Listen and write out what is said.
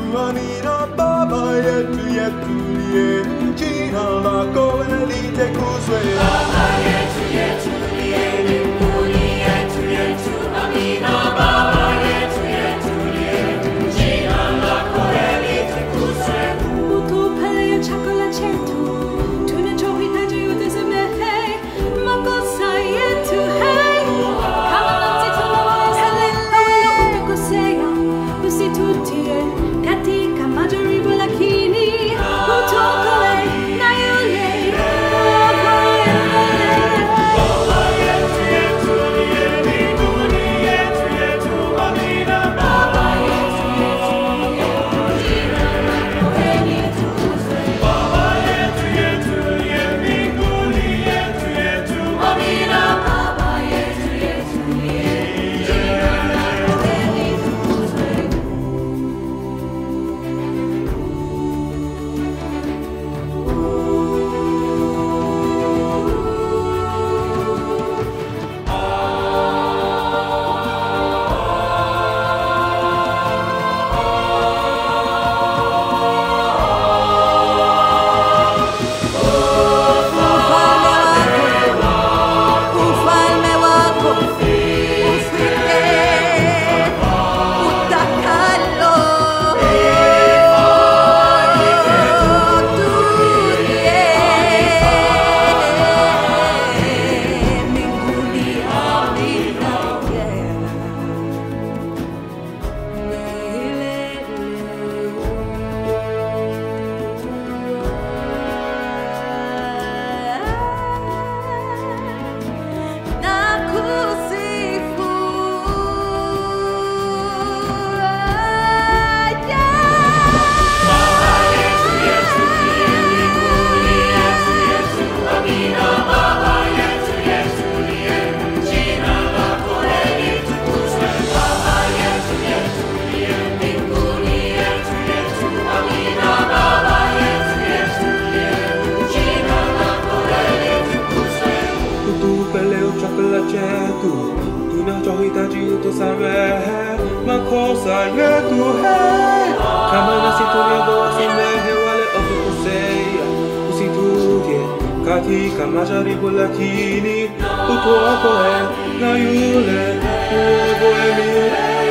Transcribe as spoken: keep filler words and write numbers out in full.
Amina Baba Yetu Yetu Lienu Jina lako litukuzwe. Baba Yetu Yetu Lienu Kuni Yetu Yetu Amina Baba Yetu Yetu Lienu Jina lako litukuzwe. Utupelea chakula chetu tunachohitaji utusamehe makosa yetu, hey, kama nasi tunawasamehe utukosea, usitutie katika majaribu, lakini utuokoe na yule Baba yetu yetu uliye mbinguni, yetu yetu amina. Baba yetu yetu uliye jina lako litukuzwe. Baba yetu yetu uliye mbinguni, yetu yetu amina. Baba yetu yetu uliye jina lako litukuzwe. ufalme wako ufike, utakalo tulie mbinguni, amina. Nakusifu, Baba yetu yetu uliye mbinguni, yetu yetu amina. Baba yetu yetu uliye jina lako litukuzwe. Baba yetu yetu uliye mbinguni, yetu yetu amina. Baba yetu yetu uliye jina lako litukuzwe. Utupe leo chakula chetu tunachohitaji, utusamehe makosa yetu, hey, kama nasi tunavyowasamehe wale watukosea, usitutie katika majaribu, lakini utuokoe na yule mwovu.